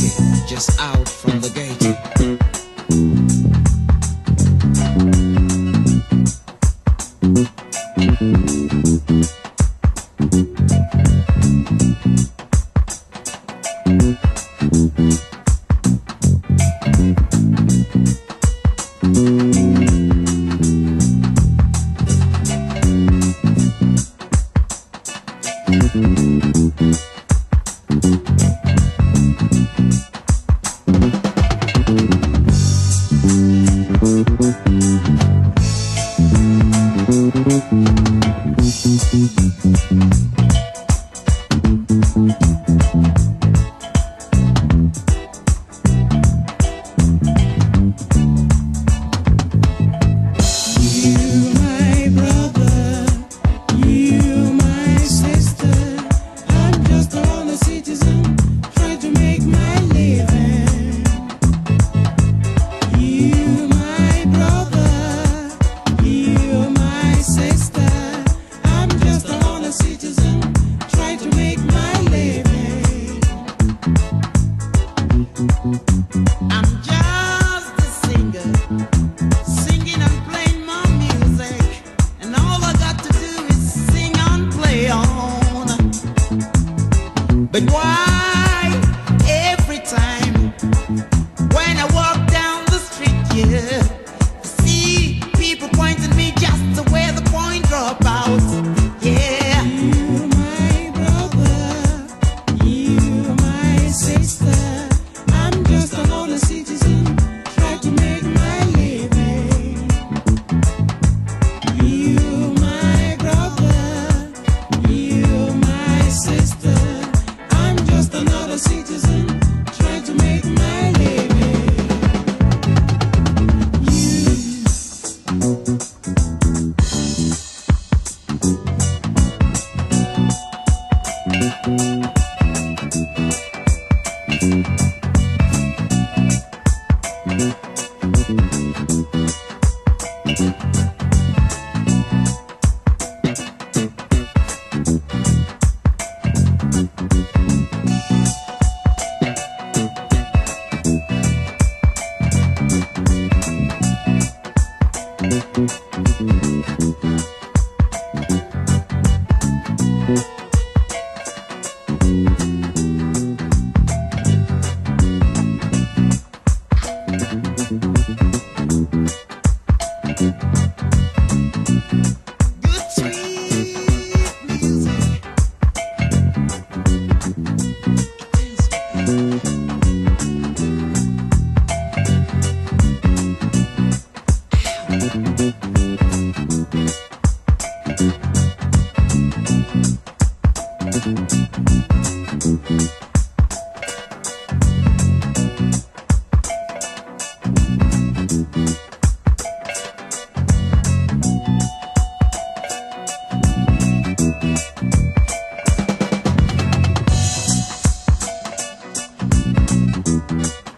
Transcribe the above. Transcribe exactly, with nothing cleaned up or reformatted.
ticket just out from the gate. But why every time when I walk down the street, yeah, I see people pointing me just the way the coin drop out, yeah. You my brother, you my sister, I'm just an honest citizen, try to make my living. You my brother, you my sister, another citizen, try to make my living. Thank you.